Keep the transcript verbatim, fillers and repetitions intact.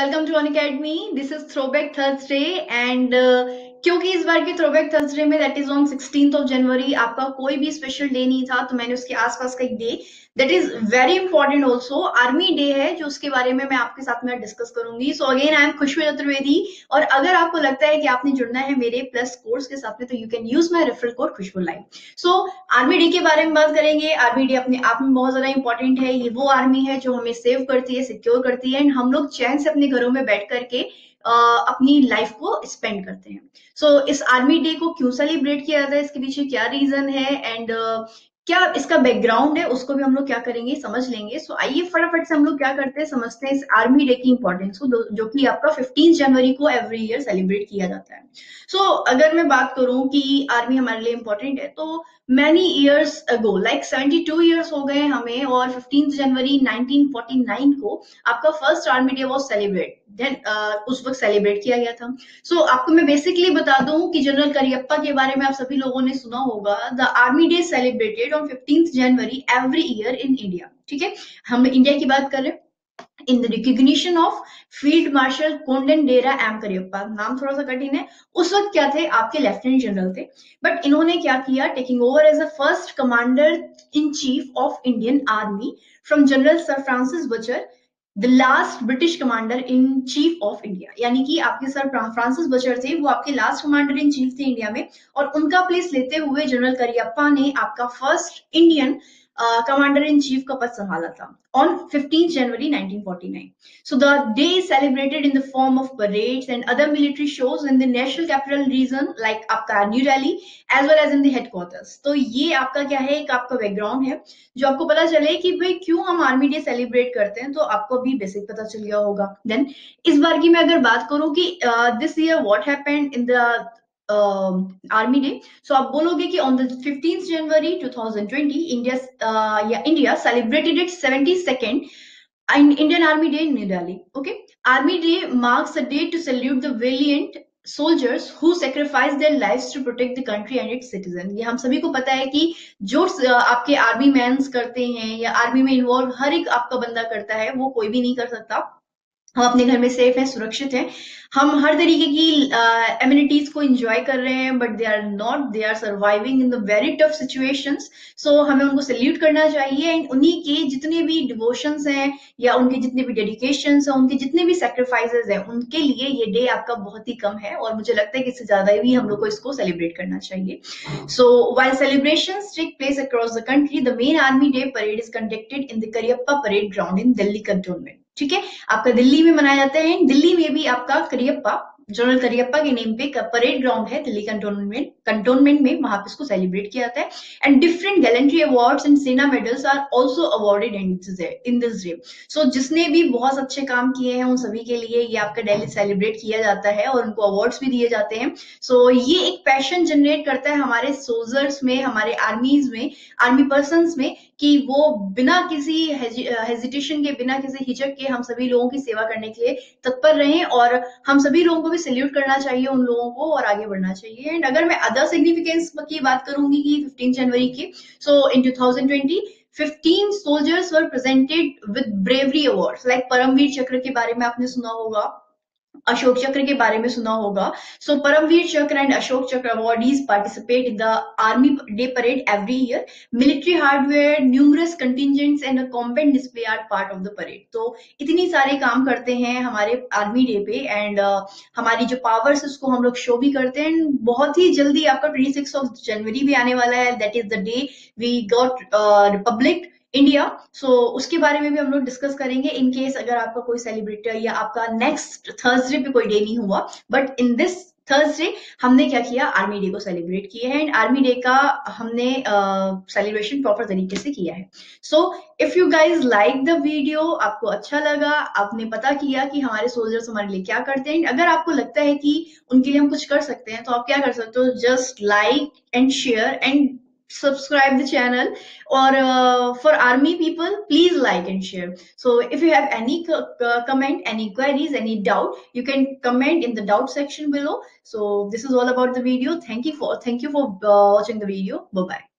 Welcome to Unacademy. This is throwback Thursday and क्योंकि इस बार के थ्रोबैक थर्सडे में that is on sixteenth of January आपका कोई भी स्पेशल डे नहीं था, तो मैंने उसके आसपास का एक day that is very important also army day है, जो उसके बारे में मैं आपके साथ में डिस्कस करूंगी। So again I am Khushboo Chaturvedi, और अगर आपको लगता है कि आपने जुड़ना है मेरे प्लस कोर्स के साथ में, तो you can use my referral code Khushboo live. So army day के बारे में बात करेंगे। आर्मी डे अपने आप में बहुत ज्यादा इंपॉर्टेंट है। ये वो आर्मी है जो हमें सेव करती है, सिक्योर करती है, एंड हम लोग चैन से अपने घरों में बैठ करके Uh, अपनी लाइफ को स्पेंड करते हैं। सो so, इस आर्मी डे को क्यों सेलिब्रेट किया जाता है, इसके पीछे क्या रीजन है, एंड uh, क्या इसका बैकग्राउंड है, उसको भी हम लोग क्या करेंगे समझ लेंगे। सो so, आइए फटाफट से हम लोग क्या करते हैं, समझते हैं इस आर्मी डे की इंपॉर्टेंस को, जो कि आपका फिफ्टीन जनवरी को एवरी ईयर सेलिब्रेट किया जाता है। सो so, अगर मैं बात करूं कि आर्मी हमारे लिए इंपॉर्टेंट है, तो many years ago like seventy two years हो गए हमें, और fifteen January nineteen forty nine को आपका first army day was celebrate then उस वक्त सेलिब्रेट किया गया था। सो so, आपको मैं बेसिकली बता दूं कि जनरल करियप्पा के बारे में आप सभी लोगों ने सुना होगा। The army day celebrated on fifteen January every year in India. ठीक है, हम इंडिया की बात कर रहे हैं। In the recognition of field marshal Kodandera M Cariappa, नाम थोड़ा सा कठिन है। उस वक्त क्या थे, आपके लेफ्टिनेंट जनरल थे, बट इन्होंने क्या किया, taking over as a first commander in chief of Indian army from general sir Francis Bucher, the last British commander in chief of India. यानी कि आपके सर फ्रांसिस बचर थे, वो आपके लास्ट कमांडर इन चीफ थे India में, और उनका प्लेस लेते हुए जनरल करियप्पा ने आपका first Indian commander in chief का पद संभाला था on fifteen January nineteen forty nine. So the day is celebrated in the form of parades and other military shows in the national capital region like आपका New Delhi as well as in the headquarters। तो ये आपका क्या है, एक आपका background है जो आपको पता चले कि भाई क्यों हम आर्मी डे सेलिब्रेट करते हैं, तो आपको अभी बेसिक पता चल गया होगा। देन इस बार की मैं अगर बात करूं कि this year what happened in the army day, so आप बोलोगे कि on the fifteen January twenty twenty India या India celebrated its seventy second Indian Army Day in New Delhi. Okay, Army Day marks a day to salute the valiant soldiers who sacrifice their lives to protect the country and its citizens। ये हम सभी को पता है कि जो आपके army mains करते हैं या आर्मी में इन्वॉल्व हर एक आपका बंदा करता है, वो कोई भी नहीं कर सकता। हम अपने घर में सेफ हैं, सुरक्षित हैं, हम हर तरीके की एमिनिटीज uh, को एंजॉय कर रहे हैं, but they are not, they are surviving in the very tough situations. So हमें उनको सल्यूट करना चाहिए, एंड उन्हीं के जितने भी डिवोशंस हैं या उनके जितने भी डेडिकेशंस हैं, उनके जितने भी सेक्रीफाइसेस हैं, उनके लिए ये डे आपका बहुत ही कम है, और मुझे लगता है कि इससे ज्यादा भी हम लोग को इसको सेलिब्रेट करना चाहिए। So while celebrations take place across the country, the main army day parade is conducted in the Cariappa parade ground in Delhi cantonment. ठीक है, आपका दिल्ली में मनाया जाता है। दिल्ली में भी आपका करियप्पा, जनरल करियप्पा के नेम पे परेड ग्राउंड है दिल्ली कंटोनमेंट कंटोनमेंट में, वहां पे इसको सेलिब्रेट किया जाता है। And different gallantry awards and Sena medals are also awarded in this day. So जिसने भी बहुत अच्छे काम किए हैं उन सभी के लिए ये आपका डेली सेलिब्रेट किया जाता है, और उनको अवार्ड्स भी दिए जाते हैं। सो so, ये एक पैशन जनरेट करता है हमारे सोल्जर्स में, हमारे आर्मीज में, आर्मी पर्सनस में, कि वो बिना किसी हेजिटेशन के, बिना किसी हिचक के हम सभी लोगों की सेवा करने के लिए तत्पर रहें, और हम सभी लोगों को भी सल्यूट करना चाहिए उन लोगों को, और आगे बढ़ना चाहिए। एंड अगर मैं अदर सिग्निफिकेंस की बात करूंगी कि फिफ्टीन जनवरी की, so in twenty twenty fifteen soldiers were presented with bravery awards, like Paramvir Chakra के बारे में आपने सुना होगा, अशोक चक्र के बारे में सुना होगा। सो परमवीर चक्र and Ashok Chakra awardees participate in the army day parade every year. Military hardware, numerous contingents and a combat display are part of the parade. तो इतनी सारे काम करते हैं हमारे आर्मी डे पे, एंड uh, हमारी जो पावर्स उसको हम लोग शो भी करते हैं। बहुत ही जल्दी आपका ट्वेंटी सिक्स ऑफ जनवरी भी आने वाला है, that is the day we got republic India. So उसके बारे में भी हम लोग डिस्कस करेंगे, इन केस अगर आपका कोई सेलिब्रेट या आपका नेक्स्ट थर्सडे पे कोई डे नहीं हुआ, बट इन दिस थर्सडे हमने क्या किया, आर्मी डे को सेलिब्रेट किया है, एंड आर्मी डे का हमने सेलिब्रेशन uh, प्रॉपर तरीके से किया है। So if you guys like the video, आपको अच्छा लगा, आपने पता किया कि हमारे सोल्जर्स हमारे लिए क्या करते हैं, अगर आपको लगता है कि उनके लिए हम कुछ कर सकते हैं, तो आप क्या कर सकते हो, just like and share and subscribe the channel, or uh, for army people please like and share. So if you have any uh, comment, any queries, any doubt, you can comment in the doubt section below. So this is all about the video. Thank you for thank you for uh, watching the video. Bye bye.